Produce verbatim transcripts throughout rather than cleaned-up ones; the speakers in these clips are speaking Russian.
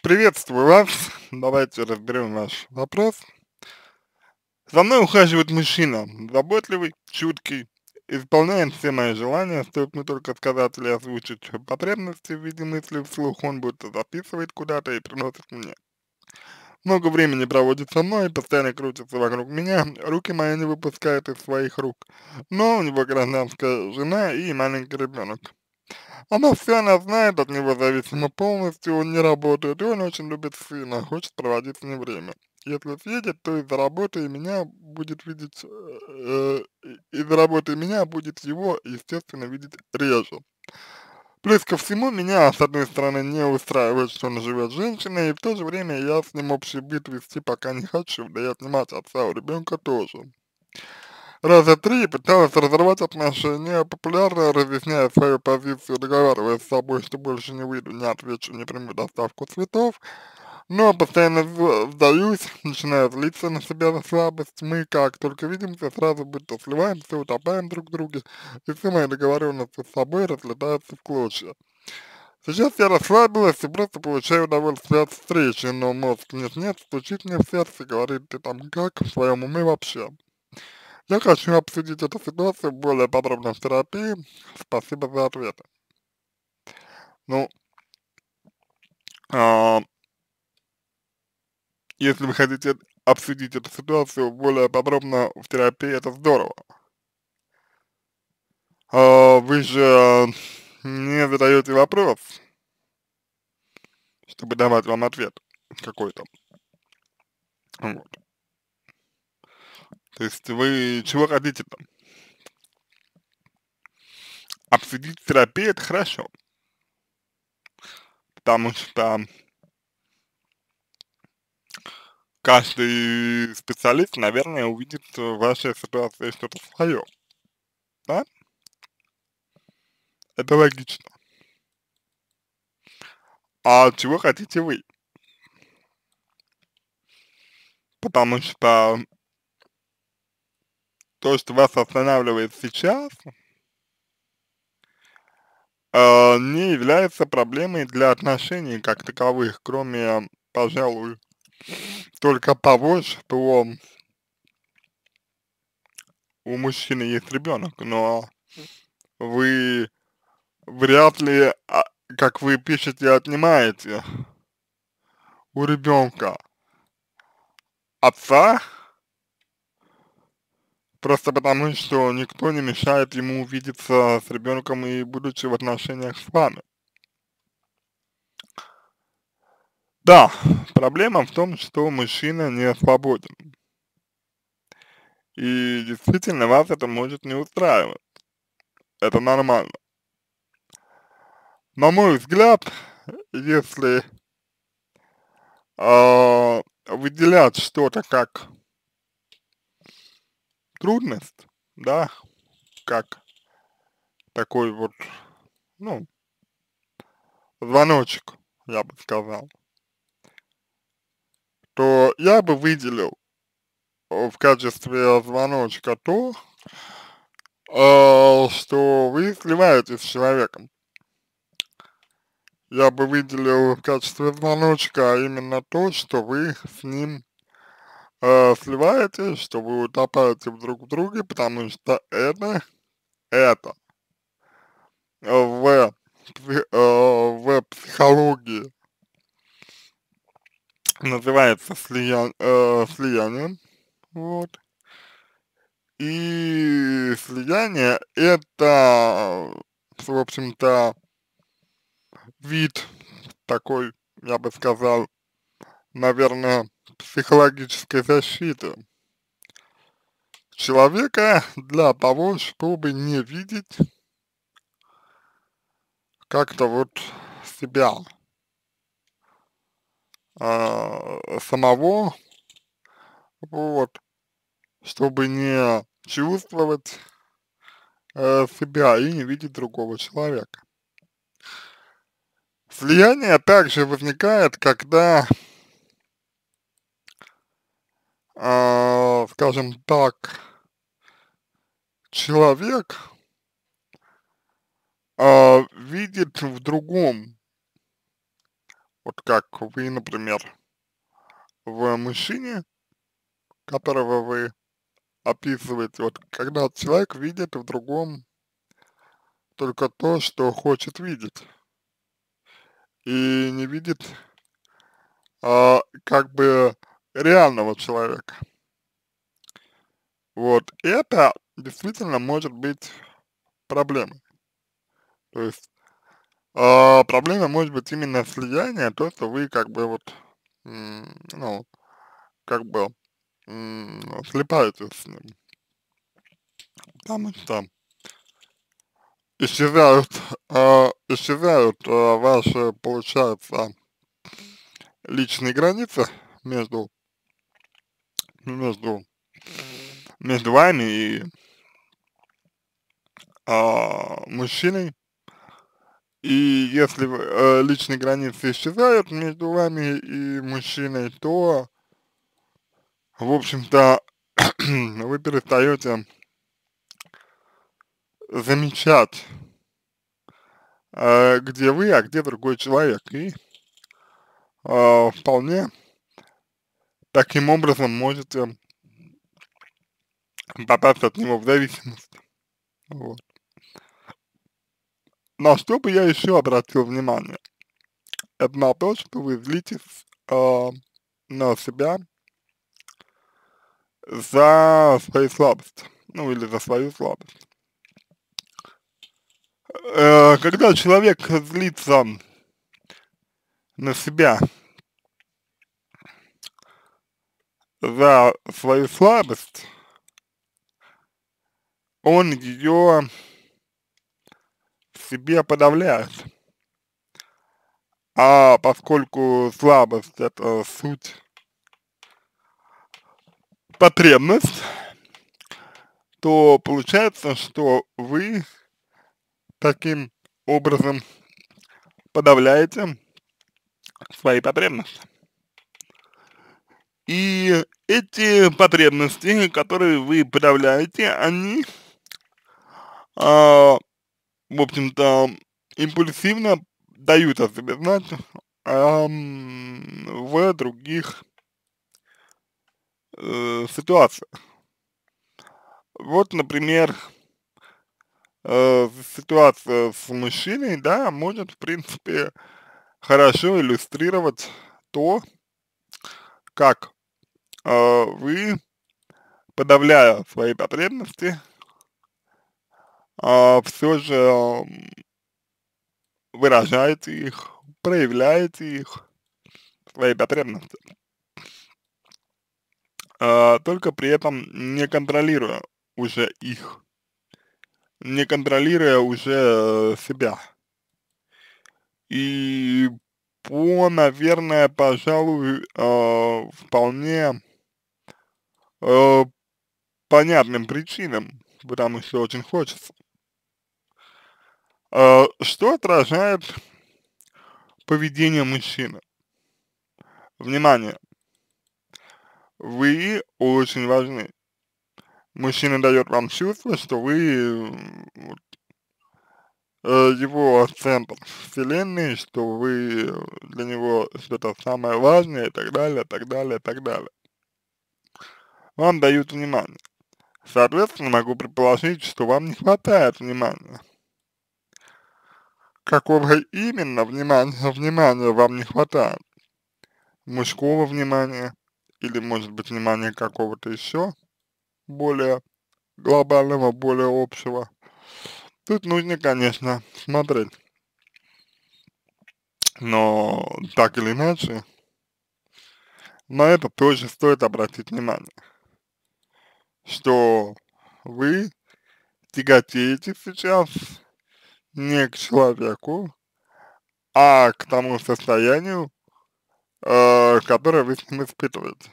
Приветствую вас. Давайте разберем ваш вопрос. За мной ухаживает мужчина, заботливый, чуткий, исполняет все мои желания, стоит мне только сказать или озвучить потребности в виде мыслей вслух, он будто записывает куда-то и приносит мне. Много времени проводит со мной, постоянно крутится вокруг меня, руки мои не выпускает из своих рук. Но у него гражданская жена и маленький ребенок. Она все, она знает, от него зависимо полностью, он не работает, и он очень любит сына, хочет проводить с ним время. Если съедет, то из-за работы и меня будет видеть, э, э, из-за работы и меня будет его, естественно, видеть реже. Плюс ко всему, меня, с одной стороны, не устраивает, что он живет с женщиной, и в то же время я с ним общий быт вести пока не хочу, да и отнимать отца у ребенка тоже. Раза три пыталась разорвать отношения, популярно разъясняя свою позицию, договариваясь с собой, что больше не выйду, не отвечу, не приму доставку цветов, но постоянно сда- сдаюсь, начинаю злиться на себя за слабость. Мы, как только видимся, сразу будто сливаемся, утопаем друг в друге, и все мои договоренности с собой разлетаются в клочья. Сейчас я расслабилась и просто получаю удовольствие от встречи, но мозг нет-нет, стучит мне в сердце и говорит: ты там как, в своем уме вообще? Я хочу обсудить эту ситуацию более подробно в терапии. Спасибо за ответы. Ну, а, если вы хотите обсудить эту ситуацию более подробно в терапии, это здорово. А, вы же не задаете вопрос, чтобы давать вам ответ какой-то. Вот. То есть вы чего хотите-то? Обсудить в терапии — это хорошо, потому что каждый специалист, наверное, увидит в вашей ситуации что-то свое, да? Это логично. А чего хотите вы? Потому что то, что вас останавливает сейчас, э, не является проблемой для отношений как таковых, кроме, пожалуй, только того, что у мужчины есть ребенок, но вы вряд ли, а, как вы пишете, отнимаете у ребенка отца, просто потому что никто не мешает ему увидеться с ребенком и будучи в отношениях с вами. Да, проблема в том, что мужчина не свободен. И действительно вас это может не устраивать. Это нормально. На мой взгляд, если а, выделять что-то как трудность, да, как такой вот, ну, звоночек, я бы сказал, то я бы выделил э, в качестве звоночка то, а, что вы сливаетесь с человеком. Я бы выделил в качестве звоночка именно то, что вы с ним э, сливаетесь, что вы утопаете друг в друге, потому что это, это э, в, пси- э, в психологии называется слия, э, слиянием, вот. И слияние — это, в общем-то, вид такой, я бы сказал, наверное, психологической защиты человека для того, чтобы не видеть как-то вот себя а, самого, вот, чтобы не чувствовать э, себя и не видеть другого человека. Слияние также возникает, когда, а, скажем так, человек а, видит в другом Вот как вы, например, в мужчине, которого вы описываете, вот когда человек видит в другом только то, что хочет видеть, и не видит а, как бы реального человека. Вот это действительно может быть проблемой. То есть а, проблема может быть именно слияние, то, что вы как бы вот, м, ну, как бы м, слипаетесь с ним. Потому что исчезают, а, исчезают а, ваши, получается, личные границы между, между, между вами и а, мужчиной. И если вы, э, личные границы исчезают между вами и мужчиной, то, в общем-то, вы перестаете замечать, э, где вы, а где другой человек. И э, вполне таким образом можете попасть от него в зависимость. Вот. На что бы я еще обратил внимание, это на то, что вы злитесь э, на себя за свои слабости, ну или за свою слабость. Э, когда человек злится на себя за свою слабость, он ее в себе подавляет. А поскольку слабость — это суть потребность, то получается, что вы таким образом подавляете свои потребности. И эти потребности, которые вы подавляете, они, а, в общем-то, импульсивно дают о себе знать ам, в других э, ситуациях. Вот, например, э, ситуация с мужчиной, да, может, в принципе, хорошо иллюстрировать то, как э, вы, подавляя свои потребности, а, все же ам, выражаете их, проявляете их, свои потребности, а, только при этом не контролируя уже их, не контролируя уже э, себя. И по, наверное, пожалуй, э, вполне э, понятным причинам, потому что очень хочется. Э, что отражает поведение мужчины? Внимание, вы очень важны. Мужчина дает вам чувство, что вы м, вот, э, его центр вселенной, что вы для него что-то самое важное и так далее, так далее, так далее. Вам дают внимание. Соответственно, могу предположить, что вам не хватает внимания. Какого именно внимания, внимания вам не хватает? Мужского внимания или, может быть, внимания какого-то еще более глобального, более общего. Тут нужно, конечно, смотреть. Но так или иначе, на это тоже стоит обратить внимание, что вы тяготеете сейчас не к человеку, а к тому состоянию, э, которое вы с ним испытываете.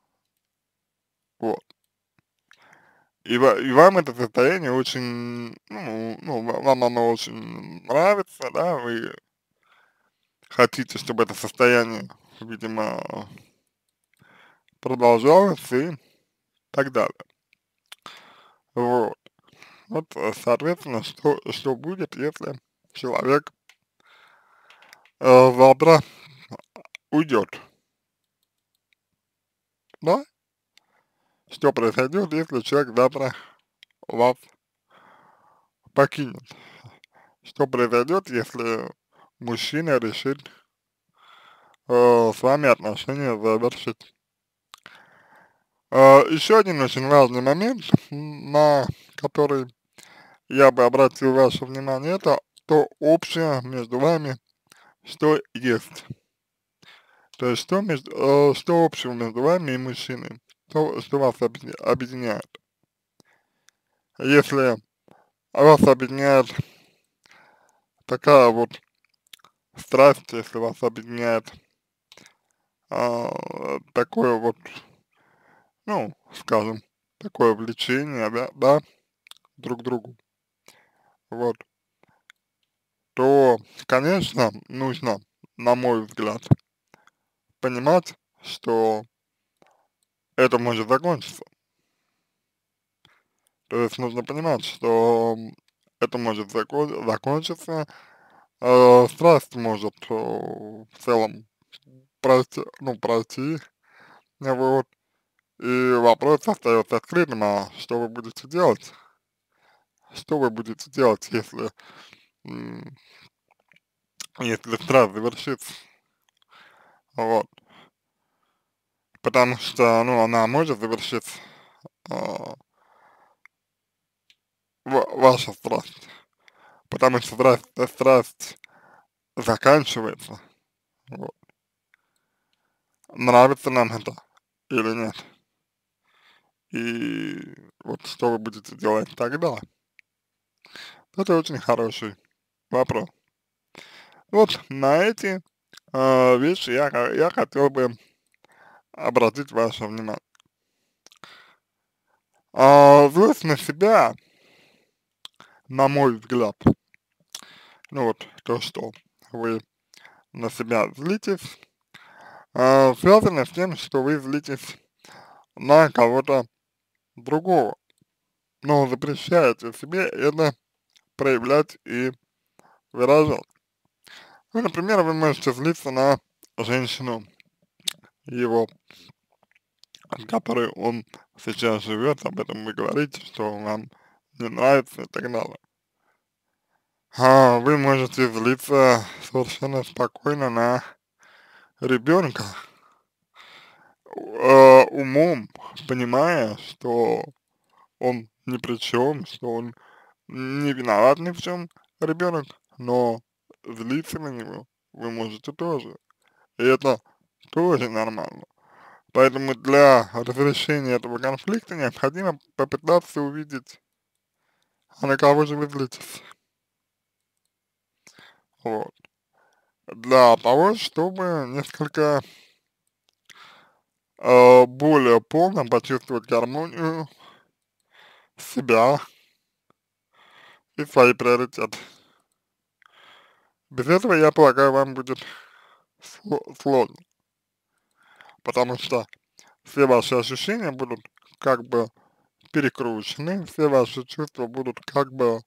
Вот. И, ва- и вам это состояние очень, ну, ну, ва- вам оно очень нравится, да, вы хотите, чтобы это состояние, видимо, продолжалось и так далее. Вот. Вот, э, соответственно, что, что будет, если человек э, завтра уйдет, да? Что произойдет, если человек завтра вас покинет? Что произойдет, если мужчина решит э, с вами отношения завершить? Э, еще один очень важный момент, м, на который я бы обратил ваше внимание, это то общее между вами, что есть. То есть что, между, э, что общего между вами и мужчиной, то, что вас объединя- объединяет. Если вас объединяет такая вот страсть, если вас объединяет а, такое вот, ну, скажем, такое влечение, да, да, друг к другу, вот, то, конечно, нужно, на мой взгляд, понимать, что это может закончиться. То есть нужно понимать, что это может закон закончиться, э, страсть может э, в целом пройти, ну, пройти, вот, и вопрос остается открытым, а что вы будете делать? Что вы будете делать, если, м, если страсть завершится? Вот, потому что, ну, она может завершиться, а, ва ваша страсть, потому что страсть, э, страсть заканчивается, вот. Нравится нам это или нет? И вот что вы будете делать тогда? Это очень хороший вопрос. Вот на эти э, вещи я, ха- я хотел бы обратить ваше внимание. А, злость на себя, на мой взгляд, ну вот то, что вы на себя злитесь, а, связано с тем, что вы злитесь на кого-то другого, но запрещаете себе это проявлять и выражать. Ну, например, вы можете злиться на женщину, его, с которой он сейчас живет, об этом вы говорите, что вам не нравится и так далее. А вы можете злиться совершенно спокойно на ребенка, э, умом, понимая, что он ни при чем, что он не виноват ни в чем, ребенок, но злиться на него вы можете тоже. И это тоже нормально. Поэтому для разрешения этого конфликта необходимо попытаться увидеть, а на кого же вы злитесь. Вот. Для того, чтобы несколько э, более полно почувствовать гармонию себя и свои приоритеты. Без этого, я полагаю, вам будет сло- сложно, потому что все ваши ощущения будут как бы перекручены, все ваши чувства будут как бы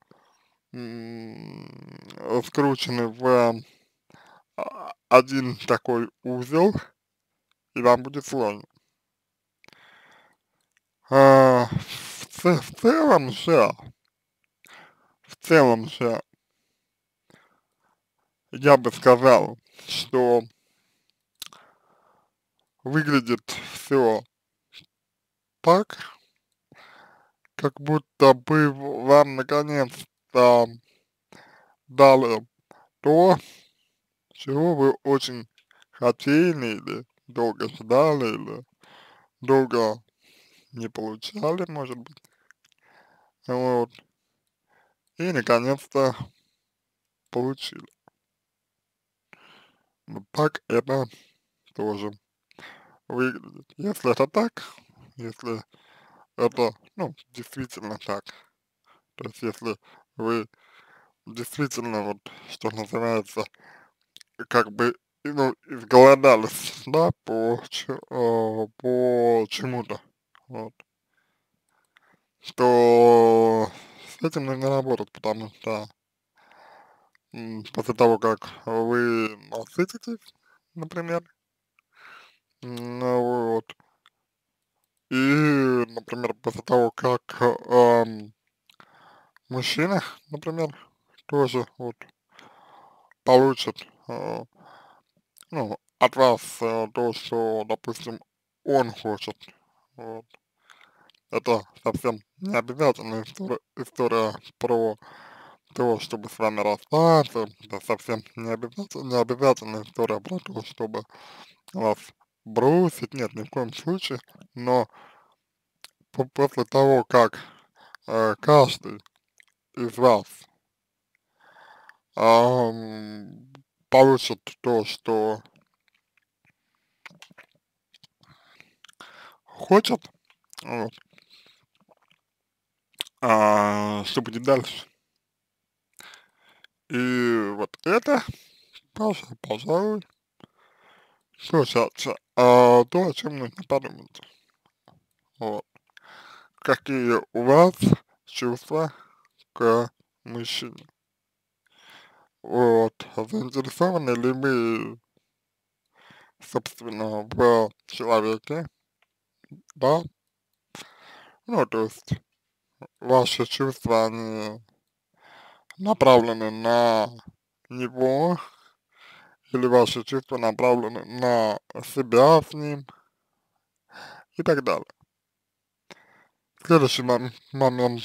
м, скручены в а, один такой узел, и вам будет сложно. А, в, ц- в целом же, в целом же, я бы сказал, что выглядит все так, как будто бы в- вам наконец-то дали то, чего вы очень хотели или долго ждали, или долго не получали, может быть. Вот. И наконец-то получили. Вот так это тоже выглядит. Если это так, если это, ну, действительно так, то есть если вы действительно, вот, что называется, как бы, ну, изголодались, да, по, ч- э, по чему-то, вот, то с этим нужно работать, потому что м, после того, как вы насытитесь, например, Ну вот. И, например, после того, как, ам, мужчина, например, тоже вот получит, а, ну, от вас э, то, что, допустим, он хочет, вот. Это совсем не обязательно история, история про то, чтобы с вами расстаться, это совсем не обязательно, не обязательно история про то, чтобы вас бросить, нет, ни в коем случае, но по- после того, как э, каждый из вас ам, получит то, что хочет, вот, а, что будет дальше? И вот это, пожалуй, пожалуй, случается, а, то, о чем нужно подумать. Вот. Какие у вас чувства к мужчине? Вот. Заинтересованы ли вы, собственно, в человеке, да? Ну, то есть ваши чувства, они направлены на него, или ваши чувства направлены на себя с ним и так далее. Следующий мом- момент.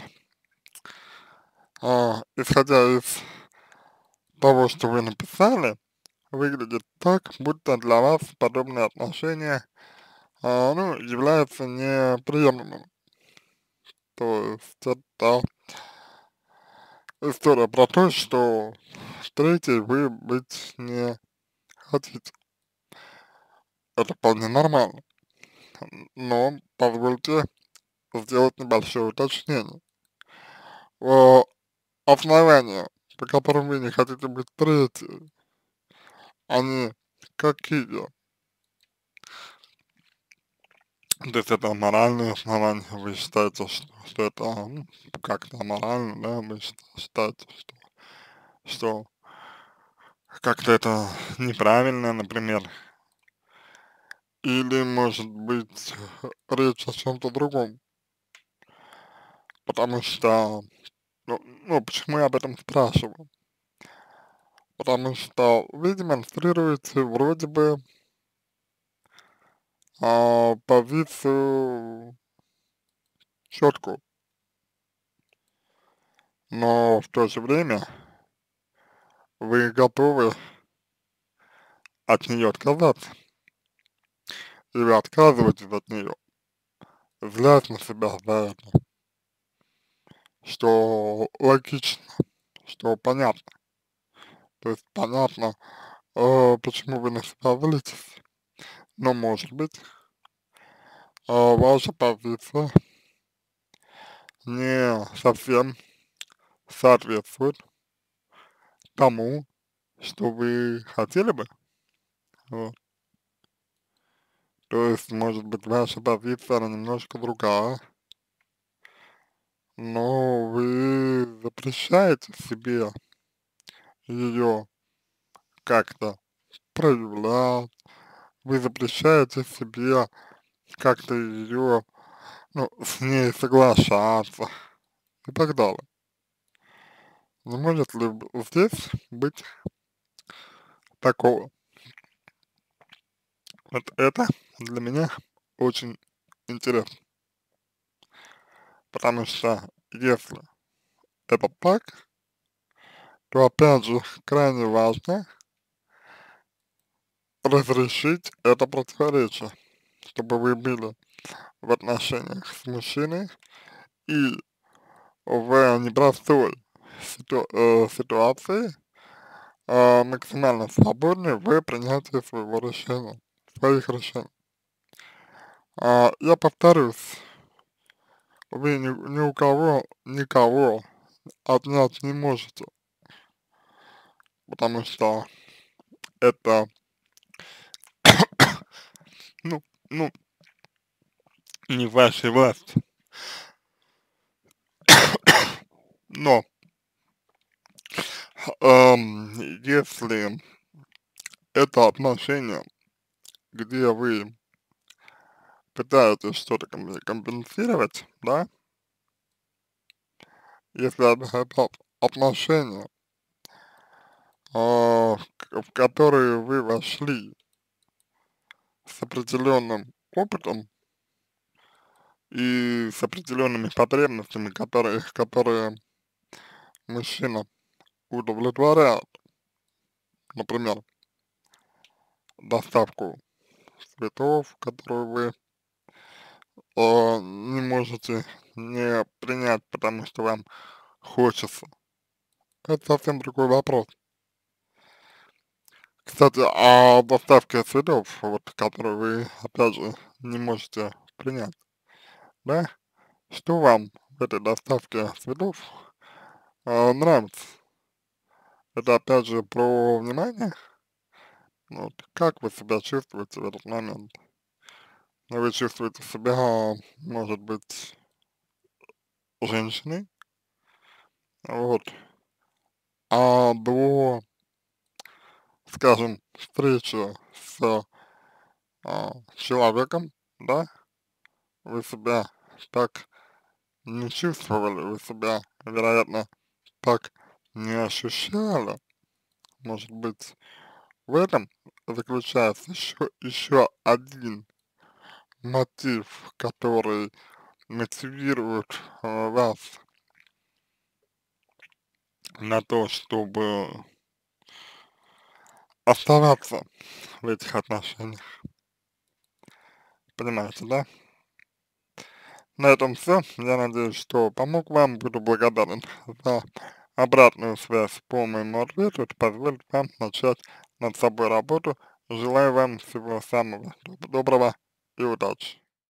А, исходя из того, что вы написали, выглядит так, будто для вас подобные отношения, а, ну, являются неприемлемым. То есть это история про то, что с третьей вы быть не хотите. Это вполне нормально. Но позвольте сделать небольшое уточнение. О, основания, по которым вы не хотите быть третьей, они какие? То есть это моральные основания, вы считаете, что, что это ну, как-то аморально, да, вы считаете, что, что как-то это неправильно, например, или, может быть, речь о чем-то другом, потому что, ну, ну, почему я об этом спрашиваю? Потому что вы демонстрируете вроде бы а, позицию четкую, но в то же время вы готовы от нее отказаться, и вы отказываетесь от нее, злясь на себя за это, что логично, что понятно. То есть понятно, э, почему вы на себя злитесь, но может быть, э, ваша позиция не совсем соответствует тому, что вы хотели бы. Вот. То есть, может быть, ваша позиция, она немножко другая, но вы запрещаете себе ее как-то проявлять, вы запрещаете себе как-то ее, ну, с ней соглашаться и так далее. Не может ли б- здесь быть такого? Вот это для меня очень интересно, потому что если это так, то опять же крайне важно разрешить это противоречие, чтобы вы были в отношениях с мужчиной и в непростой ситу- э, ситуации э, максимально свободны в принятии своего решения, своих решений. А, я повторюсь, вы ни, ни у кого, никого отнять не можете, потому что это, ну, ну, не в вашей власти. Но, эм, если это отношения, где вы пытаетесь что-то ком компенсировать, да, если это это отношения, а, к в которые вы вошли с определенным опытом и с определенными потребностями, которые которые мужчина удовлетворяет, например, доставку цветов, которую вы, а, не можете не принять, потому что вам хочется. Это совсем другой вопрос. Кстати, о доставке цветов, вот, которую вы, опять же, не можете принять, да? Что вам в этой доставке цветов, а, нравится? Это опять же про внимание? Вот как вы себя чувствуете в этот момент? Вы чувствуете себя, может быть, женщиной, вот, а до, скажем, встречи с, а, человеком, да, вы себя так не чувствовали, вы себя, вероятно, так не ощущали. Может быть, в этом заключается еще, еще один мотив, который мотивирует э, вас на то, чтобы оставаться в этих отношениях. Понимаете, да? На этом все. Я надеюсь, что помог вам. Буду благодарен за обратную связь по моему ответу. Это позволит вам начать над собой работу. Желаю вам всего самого доброго и удачи.